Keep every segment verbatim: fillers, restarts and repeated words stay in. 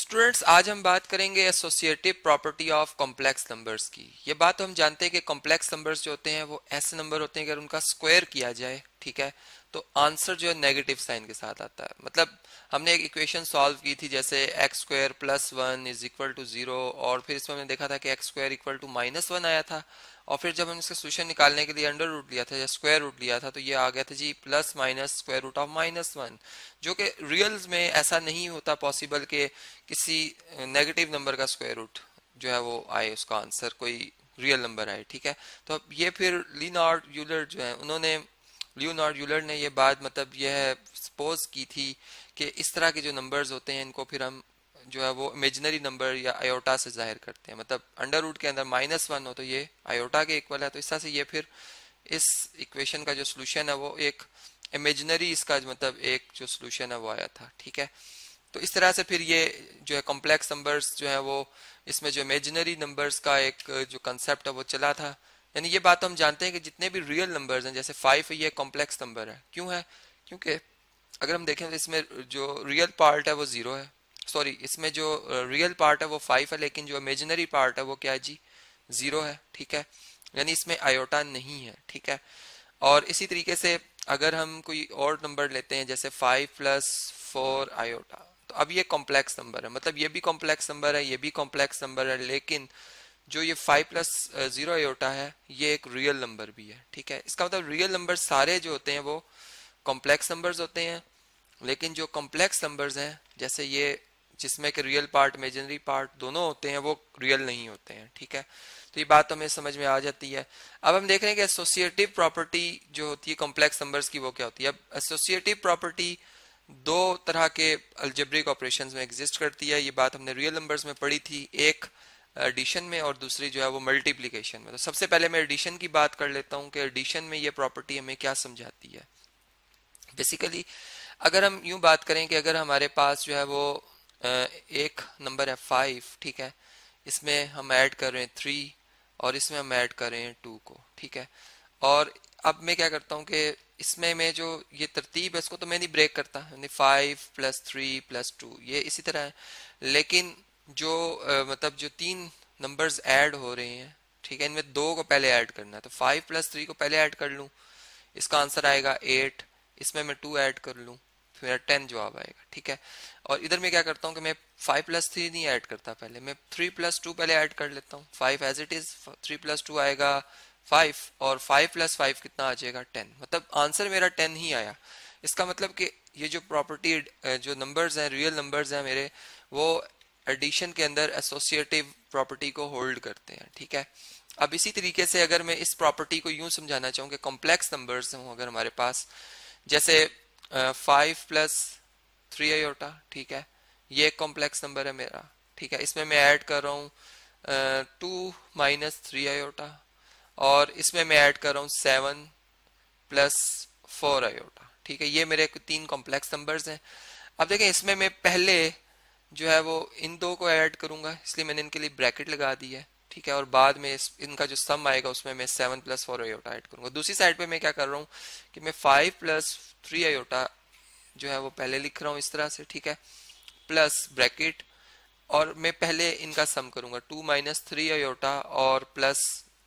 Students, आज हम बात करेंगे associative property of complex numbers की। ये बात तो हम जानते हैं कि कॉम्प्लेक्स नंबर्स जो होते हैं वो ऐसे नंबर होते हैं कि अगर उनका स्क्वायर किया जाए, ठीक है, तो आंसर जो है नेगेटिव साइन के साथ आता है। मतलब हमने एक इक्वेशन सॉल्व की थी, जैसे x square plus one is equal to zero, और फिर इसमें हमने देखा था कि x square equal to minus one आया था, और फिर जब हम इसका सोल्यूशन निकालने के लिए अंडर रूट लिया था या स्क्वायर रूट लिया था तो ये आ गया था जी plus minus square root of minus one, जो कि रियल्स में ऐसा नहीं होता पॉसिबल कि किसी नेगेटिव नंबर का स्क्वायर रूट जो है वो आए, उसका आंसर कोई रियल नंबर आए, ठीक है। तो अब ये फिर लियोनार्ड यूलर जो है उन्होंने लियोनार्ड यूलर ने ये बात मतलब यह सपोज की थी कि इस तरह के जो नंबर्स होते हैं इनको फिर हम जो है वो इमेजिनरी नंबर या आयोटा से जाहिर करते हैं। मतलब अंडर रूट के अंदर माइनस वन हो तो ये आयोटा के इक्वल है, तो इस तरह से ये फिर इस इक्वेशन का जो सोल्यूशन है वो एक इमेजिनरी इसका मतलब एक जो सोल्यूशन है वो आया था, ठीक है। तो इस तरह से फिर ये जो है कॉम्प्लेक्स नंबर्स जो है वो इसमें जो इमेजिनरी नंबर्स का एक जो कंसेप्ट है वो चला था। यानी ये बात तो हम जानते हैं कि जितने भी रियल नंबर्स हैं, जैसे फाइव है, ये कॉम्प्लेक्स नंबर है। क्यों है? क्योंकि अगर हम देखें तो इसमें जो रियल पार्ट है वो जीरो है, सॉरी इसमें जो रियल पार्ट है वो फाइव है, लेकिन जो इमेजिनरी पार्ट है वो क्या है जी, जीरो है, ठीक है। यानी इसमें आयोटा नहीं है, ठीक है। और इसी तरीके से अगर हम कोई और नंबर लेते हैं जैसे फाइव प्लस फोर आयोटा, तो अब ये कॉम्प्लेक्स नंबर है। मतलब ये भी कॉम्प्लेक्स नंबर है, ये भी कॉम्प्लेक्स नंबर है, लेकिन जो ये फाइव प्लस जीरो आयोटा है ये एक रियल नंबर भी है, ठीक है। इसका मतलब रियल नंबर सारे जो होते हैं वो कॉम्प्लेक्स नंबर्स होते हैं, लेकिन जो कॉम्प्लेक्स नंबर्स हैं जैसे ये जिसमें कि रियल पार्ट इमेजिनरी पार्ट दोनों होते हैं वो रियल नहीं होते हैं, ठीक है। तो ये बात हमें समझ में आ जाती है। अब हम देख रहे हैं कि एसोसिएटिव प्रॉपर्टी जो होती है कॉम्प्लेक्स नंबर्स की वो क्या होती है। अब एसोसिएटिव प्रॉपर्टी दो तरह के अलजेब्रिक ऑपरेशंस में एग्जिस्ट करती है। ये बात हमने रियल नंबर्स में पढ़ी थी, एक एडिशन में और दूसरी जो है वो मल्टीप्लिकेशन में। तो सबसे पहले मैं एडिशन की बात कर लेता हूँ कि एडिशन में ये प्रॉपर्टी हमें क्या समझाती है। बेसिकली अगर हम यूं बात करें कि अगर हमारे पास जो है वो एक नंबर है फाइव, ठीक है, इसमें हम ऐड कर रहे हैं थ्री और इसमें हम ऐड कर रहे हैं टू को, ठीक है। और अब मैं क्या करता हूँ कि इसमें मैं जो ये तरतीब है इसको तो मैं नहीं ब्रेक करता, यानी five plus three plus two ये इसी तरह है, लेकिन जो आ, मतलब जो तीन नंबर्स ऐड हो रहे हैं, ठीक है, इनमें दो को पहले ऐड करना है। तो फाइव प्लस थ्री को पहले ऐड कर लूँ, इसका आंसर आएगा एट, इसमें मैं टू ऐड कर लूँ फिर टेन जवाब आएगा, ठीक है। और इधर मैं क्या करता हूँ कि मैं फाइव प्लस थ्री नहीं ऐड करता, पहले मैं थ्री प्लस टू पहले ऐड कर लेता हूँ। Five as it is, three plus two आएगा फाइव और फाइव प्लस फाइव कितना आ जाएगा टेन, मतलब आंसर मेरा टेन ही आया। इसका मतलब कि ये जो प्रॉपर्टी जो नंबर्स हैं रियल नंबर्स हैं मेरे, वो एडिशन के अंदर एसोसिएटिव प्रॉपर्टी को होल्ड करते हैं, ठीक है। अब इसी तरीके से अगर मैं इस प्रॉपर्टी को यूं समझाना चाहूँ कि कॉम्प्लेक्स नंबर्स हों अगर हमारे पास, जैसे फाइव प्लस थ्री आयोटा, ठीक है, ये एक कॉम्प्लेक्स नंबर है मेरा, ठीक है। इसमें मैं ऐड कर रहा हूँ टू माइनस थ्री आयोटा और इसमें मैं ऐड कर रहा हूँ सेवन प्लस फोर आयोटा, ठीक है। ये मेरे तीन कॉम्प्लेक्स नंबर्स हैं। अब देखें इसमें मैं पहले जो है वो इन दो को ऐड करूंगा, इसलिए मैंने इनके लिए ब्रैकेट लगा दी है, ठीक है। और बाद में इस, इनका जो सम आएगा उसमें मैं seven plus four iota add करूंगा। दूसरी साइड पे मैं क्या कर रहा हूँ कि मैं फाइव प्लस थ्री आयोटा जो है वो पहले लिख रहा हूँ इस तरह से, ठीक है, प्लस ब्रैकेट, और मैं पहले इनका सम करूंगा टू माइनस थ्री आयोटा और plus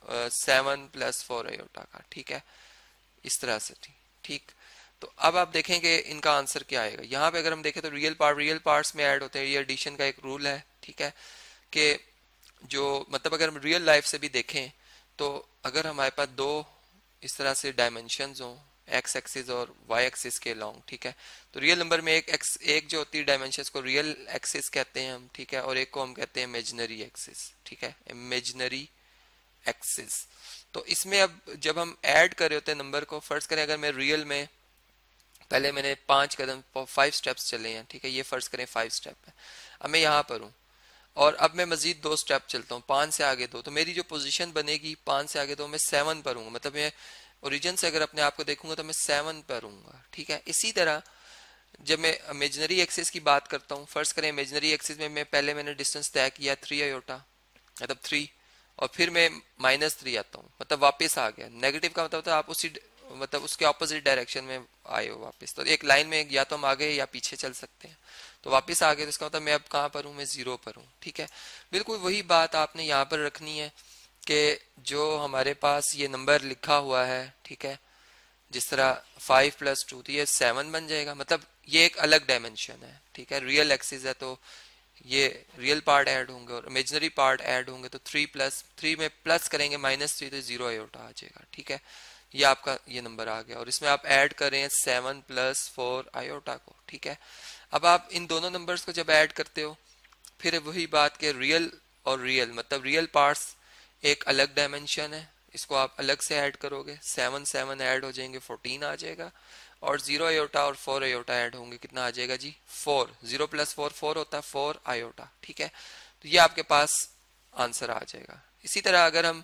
seven plus four iota का, ठीक है, इस तरह से, ठीक। तो अब आप देखें कि इनका आंसर क्या आएगा। यहाँ पे अगर हम देखें तो रियल पार्ट रियल पार्ट्स में ऐड होते हैं, ये एडिशन का एक रूल है, ठीक है, कि जो मतलब अगर हम रियल लाइफ से भी देखें तो अगर हमारे पास दो इस तरह से डायमेंशंस हों एक्स एक्सिस और वाई एक्सिस के लॉन्ग, ठीक है, तो रियल नंबर में एक एक्स एक जो होती है डायमेंशंस को रियल एक्सिस कहते हैं हम, ठीक है, और एक को हम कहते हैं इमेजिनरी एक्सिस, ठीक है, इमेजिनरी एक्सिस। तो इसमें अब जब हम ऐड कर रहे होते हैं नंबर को, फर्ज करें अगर मैं रियल में पहले मैंने पांच कदम फाइव स्टेप्स चले हैं, ठीक है, ये फर्ज करें फाइव स्टेप है, अब मैं यहाँ पर हूँ और अब मैं मजीद दो स्टेप चलता हूँ, पांच से आगे दो, तो मेरी जो पोजीशन बनेगी पांच से आगे दो, मैं सेवन पर हूँ, मतलब मैं ओरिजिन से अगर अपने आप को देखूंगा तो मैं सेवन पर हूँ, ठीक है। इसी तरह जब मैं इमेजिनरी एक्सिस की बात करता हूँ, फर्स्ट करें इमेजिनरी एक्सिस में मैं पहले मैंने डिस्टेंस तय किया थ्री आयोटा, मतलब थ्री, और फिर मैं माइनस थ्री आता हूँ, मतलब वापस आ गया। नेगेटिव का मतलब होता है आप उसी मतलब उसके ऑपोजिट डायरेक्शन में आए हो वापस, तो एक लाइन में या तो हम आगे या पीछे चल सकते हैं। तो वापस आ गए तो इसका मतलब मैं अब कहाँ पर हूँ, मैं जीरो पर हूँ। ठीक है, बिल्कुल वही बात आपने यहाँ पर रखनी है कि जो हमारे पास ये नंबर लिखा हुआ है, ठीक है, जिस तरह फाइव प्लस टू, तो ये सेवन बन जाएगा, मतलब ये एक अलग डायमेंशन है। ठीक है, रियल एक्सिस है तो ये रियल पार्ट ऐड होंगे और इमेजिनरी पार्ट ऐड होंगे, तो थ्री प्लस थ्री में प्लस करेंगे माइनस थ्री तो जीरो आयोटा आ जाएगा। ठीक है, ये आपका ये नंबर आ गया और इसमें आप ऐड करें सेवन प्लस फोर आयोटा को। ठीक है, अब आप इन दोनों नंबर्स को जब ऐड करते हो फिर वही बात के रियल और रियल, मतलब रियल पार्ट्स एक अलग डायमेंशन है, इसको आप अलग से ऐड करोगे, सेवन सेवन ऐड हो जाएंगे फोर्टीन आ जाएगा, और जीरो आयोटा और फोर आयोटा ऐड होंगे, कितना आ जाएगा जी, four. Zero plus four four होता है, फोर आयोटा। ठीक है, तो ये आपके पास आंसर आ जाएगा। इसी तरह अगर हम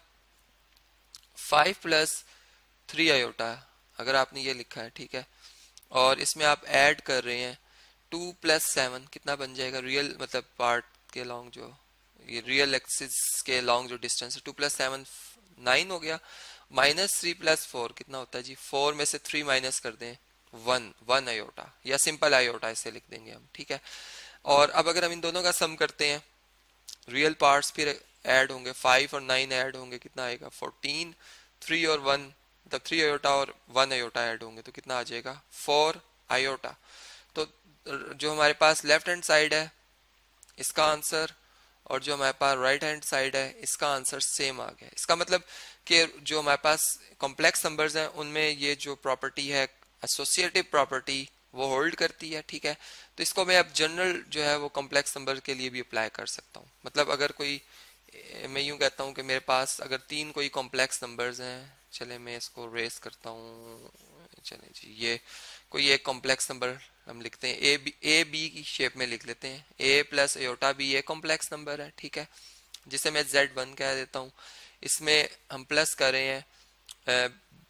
फाइव प्लस थ्री आयोटा, अगर आपने ये लिखा है, ठीक है, और इसमें आप ऐड कर रहे हैं टू प्लस सेवन, कितना बन जाएगा, रियल मतलब पार्ट के लॉन्ग जो ये रियल एक्सिस के लॉन्ग जो डिस्टेंस है, टू प्लस सेवन नाइन हो गया, माइनस थ्री प्लस फोर कितना होता है जी, फोर में से थ्री माइनस कर दें वन, वन आयोटा या सिंपल आयोटा इसे लिख देंगे हम। ठीक है, और अब अगर हम इन दोनों का सम करते हैं, रियल पार्ट्स फिर ऐड होंगे, फाइव और नाइन ऐड होंगे, कितना आएगा फोर्टीन, थ्री और वन मतलब थ्री आयोटा और वन आयोटा ऐड होंगे तो कितना आ जाएगा, फोर आयोटा। तो जो हमारे पास लेफ्ट हैंड साइड है इसका आंसर और जो हमारे पास राइट हैंड साइड है इसका आंसर सेम आ गया। इसका मतलब कि जो हमारे पास कॉम्प्लेक्स नंबर्स हैं उनमें ये जो प्रॉपर्टी है एसोसिएटिव प्रॉपर्टी वो होल्ड करती है। ठीक है, तो इसको मैं अब जनरल जो है वो कॉम्प्लेक्स नंबर के लिए भी अप्लाई कर सकता हूँ। मतलब अगर कोई, मैं यूं कहता हूँ कि मेरे पास अगर तीन कोई कॉम्प्लेक्स नंबर्स हैं, चले मैं इसको रेस करता हूँ, चले जी ये कोई एक कॉम्प्लेक्स नंबर हम लिखते हैं, ए बी, ए बी की शेप में लिख लेते हैं, ए प्लस एयोटा बी ये कॉम्प्लेक्स नंबर है। ठीक है, जिसे मैं जेड वन कह देता हूँ। इसमें हम प्लस कर रहे हैं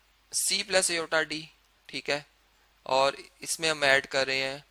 सी प्लस एयोटा डी, ठीक है, और इसमें हम ऐड कर रहे हैं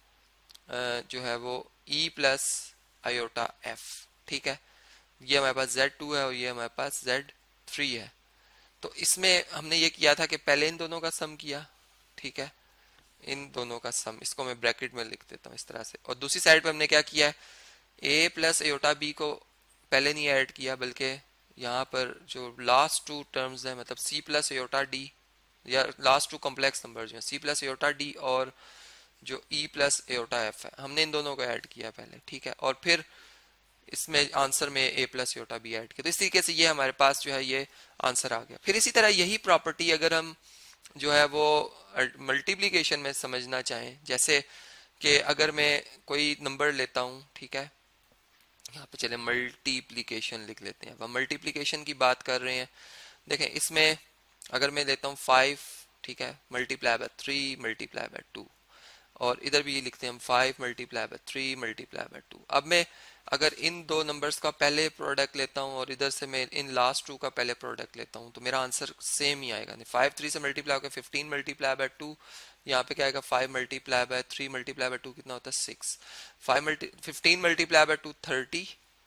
आ, जो है वो ई प्लस आयोटा एफ। ठीक है, ये हमारे पास जेड टू है और ये हमारे पास जेड थ्री है। तो इसमें हमने ये किया था कि पहले इन दोनों का सम किया, ठीक है, इन दोनों का सम, इसको मैं ब्रैकेट में लिख देता हूँ इस तरह से, और दूसरी साइड पे हमने क्या किया है, ए प्लस एयोटा बी को पहले नहीं ऐड किया, बल्कि यहाँ पर जो लास्ट टू टर्म्स है, मतलब सी प्लस एयोटा डी या लास्ट टू कॉम्प्लेक्स नंबर जो है सी प्लस एयोटा डी और जो ई प्लस एयोटा एफ है, हमने इन दोनों को ऐड किया पहले। ठीक है, और फिर इसमें आंसर में a plus iota b add किया, तो इस तरीके से ये हमारे पास जो है ये आंसर आ गया। फिर इसी तरह यही प्रॉपर्टी अगर हम जो है वो मल्टीप्लिकेशन में समझना चाहें, जैसे कि अगर मैं कोई नंबर लेता हूँ, ठीक है, यहाँ पे चले मल्टीप्लिकेशन लिख लेते हैं, अब मल्टीप्लिकेशन की बात कर रहे हैं। देखें इसमें अगर मैं लेता हूँ फाइव, ठीक है, multiply by three multiply by two, और इधर भी ये लिखते हैं हम five multiply by three multiply by two. अब मैं अगर इन दो नंबर्स का पहले प्रोडक्ट लेता हूँ और इधर से मैं इन लास्ट टू का पहले प्रोडक्ट लेता हूँ तो मेरा आंसर सेम ही आएगा। नहीं, फाइव थ्री से मल्टीप्लाई होकर फिफ्टीन मल्टीप्लाई बाय टू, यहाँ पे क्या आएगा, five multiply by three multiply by two कितना होता है, six, five multi fifteen multiply by two thirty,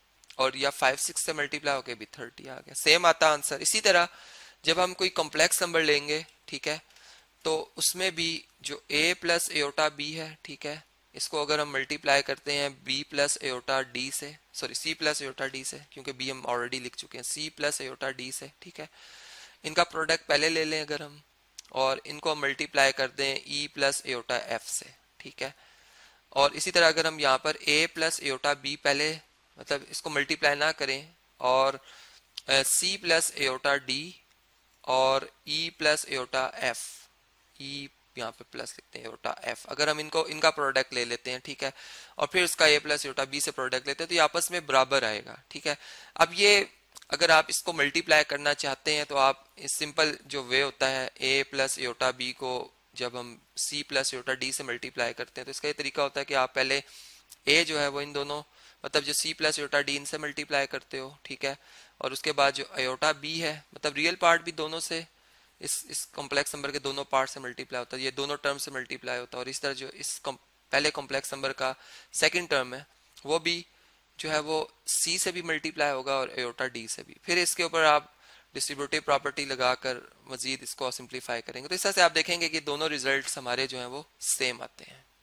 और या फाइव सिक्स से मल्टीप्लाई होकर भी थर्टी आ गया, सेम आता आंसर। इसी तरह जब हम कोई कॉम्प्लेक्स नंबर लेंगे, ठीक है, तो उसमें भी जो a प्लस एयोटा b है, ठीक है, इसको अगर हम मल्टीप्लाई करते हैं b प्लस एयोटा d से, sorry c plus iota d से, क्योंकि b हम ऑलरेडी लिख चुके हैं, c प्लस एयोटा d से, ठीक है, इनका प्रोडक्ट पहले ले लें अगर हम, और इनको हम मल्टीप्लाई कर दें e प्लस एयोटा f से, ठीक है, और इसी तरह अगर हम यहाँ पर a प्लस एयोटा b पहले, मतलब इसको मल्टीप्लाई ना करें, और c प्लस एयोटा d और e plus iota f, e यहाँ पे प्लस लिखते हैं एयोटा एफ, अगर हम इनको इनका प्रोडक्ट ले लेते हैं, ठीक है, और फिर उसका ए प्लस एयोटा बी से प्रोडक्ट लेते हैं तो ये आपस में बराबर आएगा। ठीक है, अब ये अगर आप इसको मल्टीप्लाई करना चाहते हैं तो आप इस सिंपल जो वे होता है ए प्लस एयोटा बी को जब हम सी प्लस एयोटा डी से मल्टीप्लाई करते हैं तो इसका ये तरीका होता है कि आप पहले ए जो है वो इन दोनों, मतलब जो सी प्लस एयोटा डी इनसे मल्टीप्लाई करते हो, ठीक है, और उसके बाद जो एयोटा बी है, मतलब रियल पार्ट भी दोनों से, इस इस कॉम्प्लेक्स नंबर के दोनों पार्ट से मल्टीप्लाई होता है, ये दोनों टर्म से मल्टीप्लाई होता है, और इस तरह जो इस पहले कॉम्प्लेक्स नंबर का सेकंड टर्म है वो भी जो है वो c से भी मल्टीप्लाई होगा और एयोटा d से भी। फिर इसके ऊपर आप डिस्ट्रीब्यूटिव प्रॉपर्टी लगाकर मजीद इसको सिंप्लीफाई करेंगे तो इस तरह से आप देखेंगे कि दोनों रिजल्ट्स हमारे जो हैं वो सेम आते हैं।